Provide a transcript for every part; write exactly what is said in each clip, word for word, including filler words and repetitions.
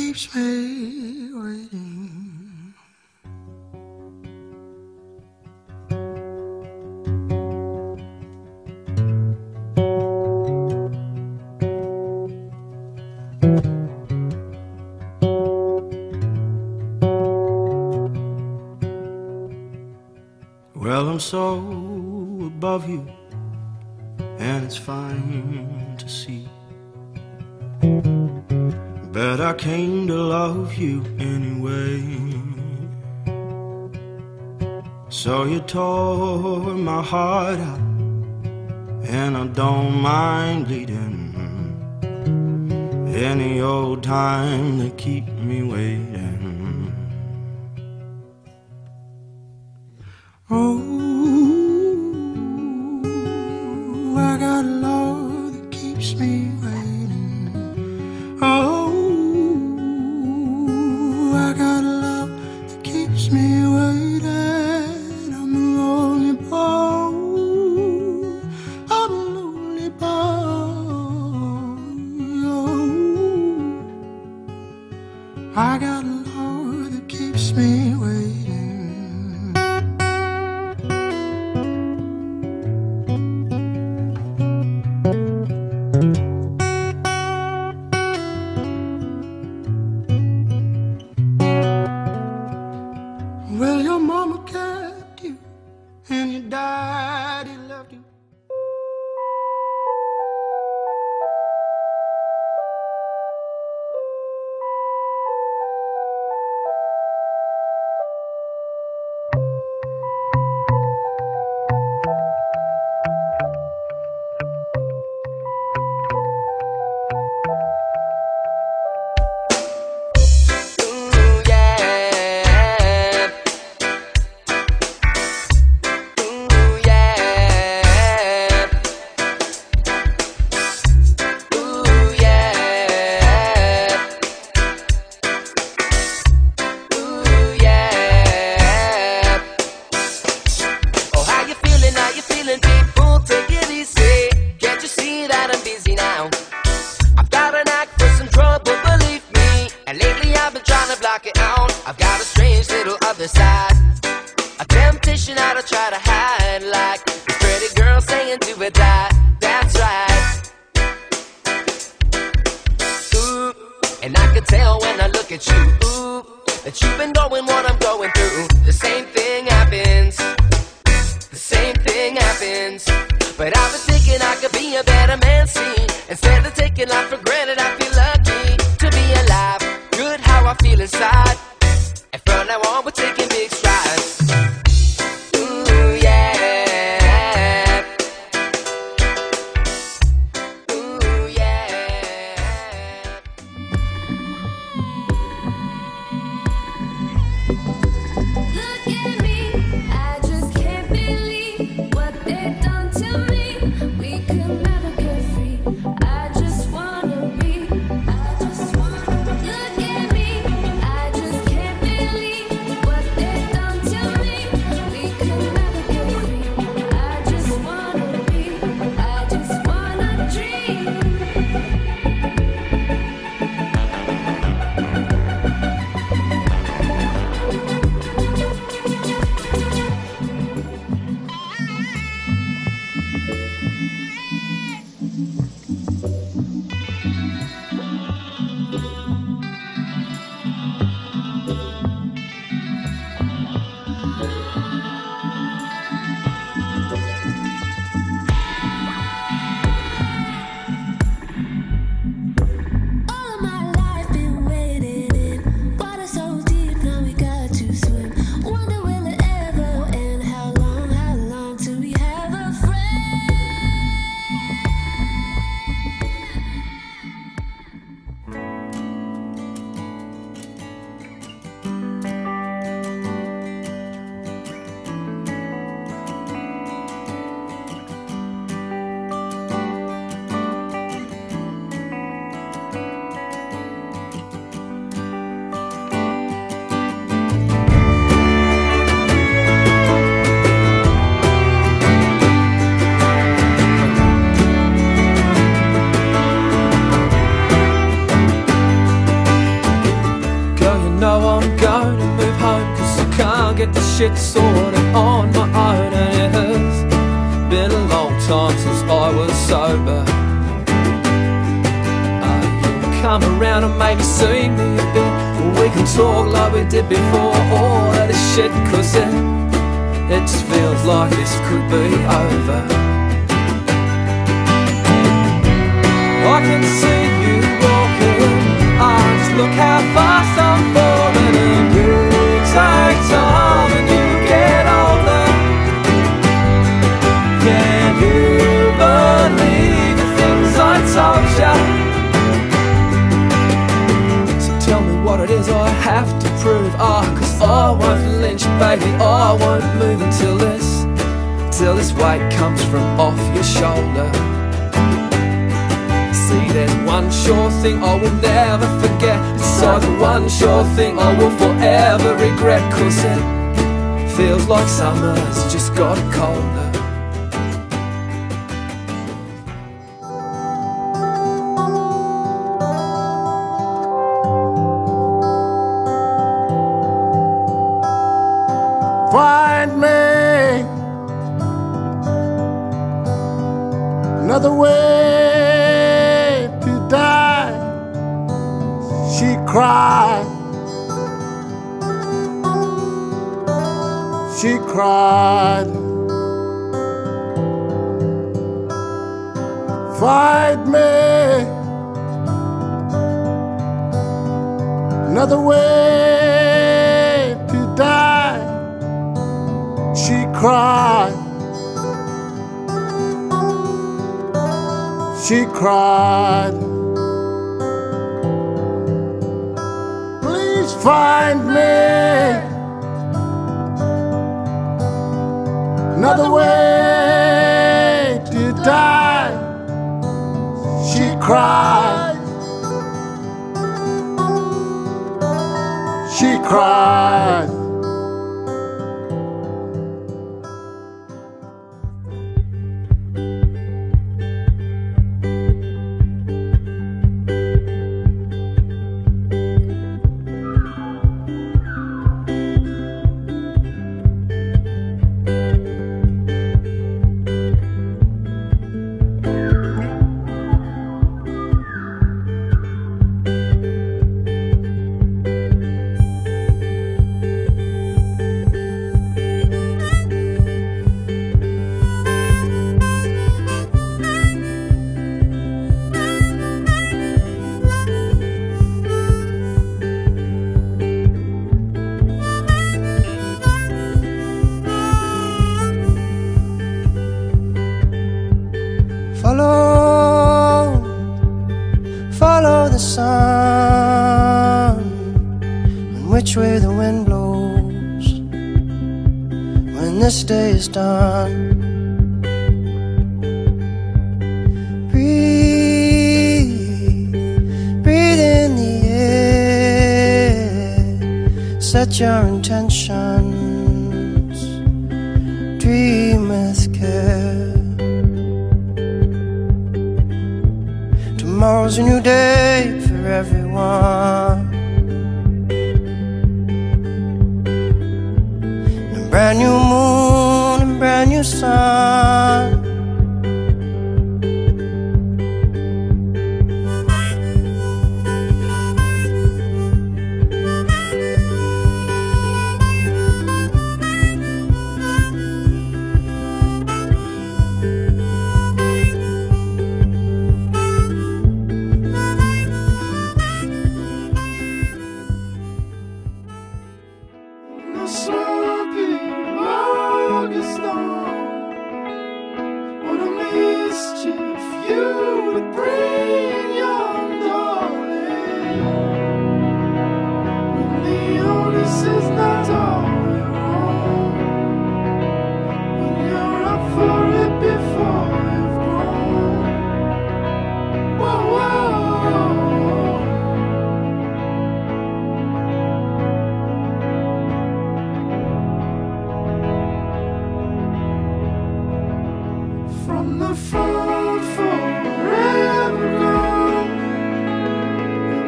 keeps me waiting. Well, I'm so above you, and it's fine to see, but I came to love you anyway. So you tore my heart out, and I don't mind bleeding any old time to keep me waiting. Oh, I got a love that keeps me waiting. Oh, I got a love that keeps me waiting. I'm a lonely boy, I'm a lonely boy. Oh, I got a love that keeps me waiting. Well, your mama kept you, and your daddy loved you. I've got a strange little other side, a temptation I to try to hide, like this pretty girl saying do or die. That's right. Ooh, and I can tell when I look at you, ooh, that you've been going what I'm going through. The same thing happens, the same thing happens. But I've been thinking I could be a better man, see. Instead of taking life for granted, I feel lucky to be alive. Good how I feel inside. And from now on, we're taking big strides. Ooh, yeah. Ooh, yeah. Look at me, I just can't believe what they've done to me. We could never get free. I just wanna be. I just wanna. Look at me, I just shit sorted on my own, and it has been a long time since I was sober. Uh, you'll come around and maybe see me a bit. We can talk like we did before all of this shit, cause it, it just feels like this could be over. I can see you walking, oh, just look how fast I'm falling, and you take time and you get older. Can you believe the things I told ya? So tell me what it is I have to prove. Ah, oh, cause I won't flinch, baby, I won't move until this, till this weight comes from off your shoulder. See, there's one sure thing I will never forget. Besides the one sure thing I will forever regret, cause it feels like summer's just got colder. Find me another way to die, she cried, she cried. Find me another way to die, she cried, she cried. Please find me another way to die, she cried, she cried. Follow, follow the sun, and which way the wind blows when this day is done. Breathe, breathe in the air, set your intentions, dream with care. Tomorrow's a new day for everyone, a brand new moon and brand new sun.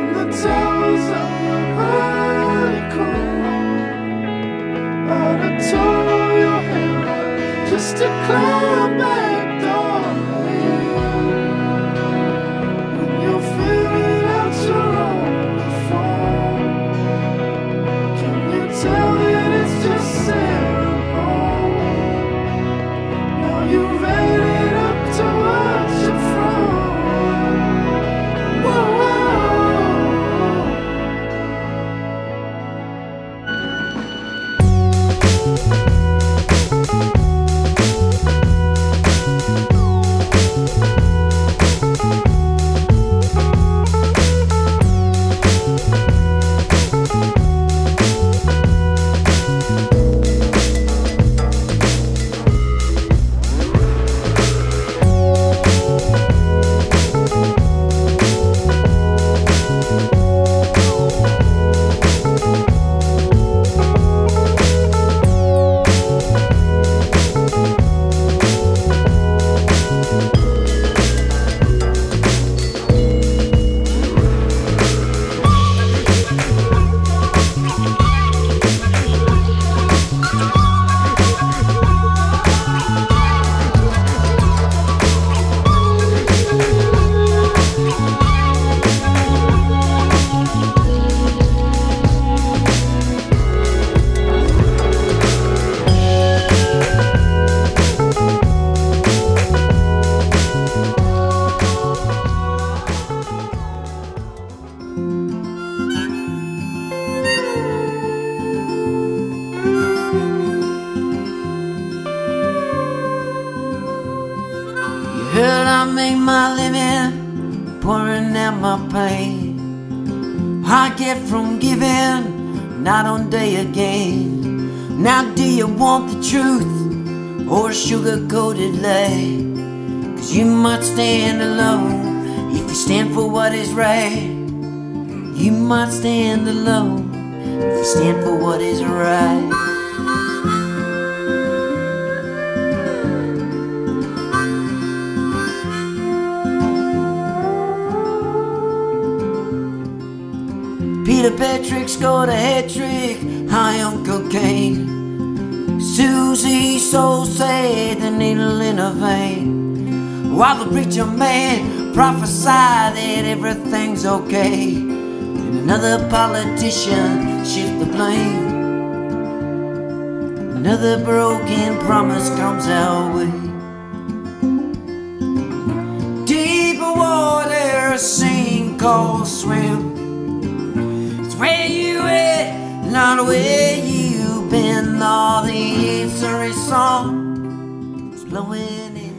Towers of the honeycomb, out of declare back, darling, when you're filling out your own phone. Can you tell that it's just ceremony? Now you've made it up to watch it from. Whoa, whoa. Heard I make my living, pouring out my pain. I get from giving, night on day again. Now do you want the truth, or a sugar-coated lie? Cause you might stand alone, if you stand for what is right. You might stand alone, if you stand for what is right. Peter Patrick scored a hat trick, high on cocaine. Susie so sad, the needle in her vein. While the preacher man prophesied that everything's okay, and another politician shift the blame. Another broken promise comes our way. Deeper water, a sink or swim. Where you at, not where you been. All the answer is song is blowing in the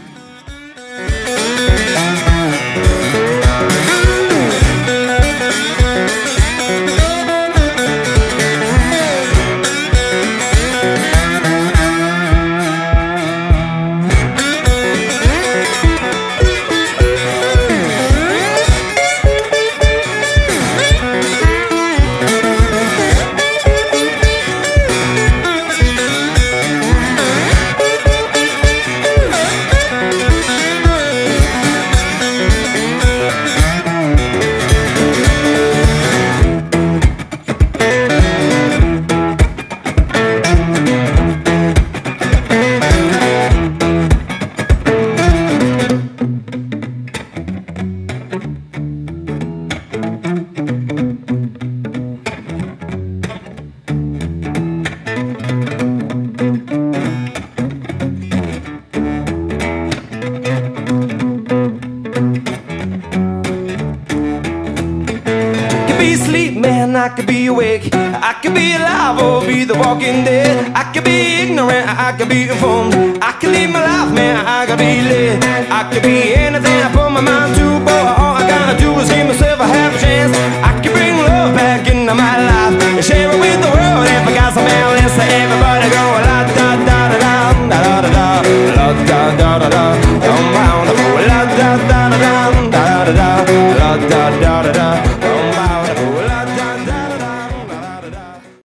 I could be awake, I could be alive or be the walking dead. I could be ignorant, I could be informed.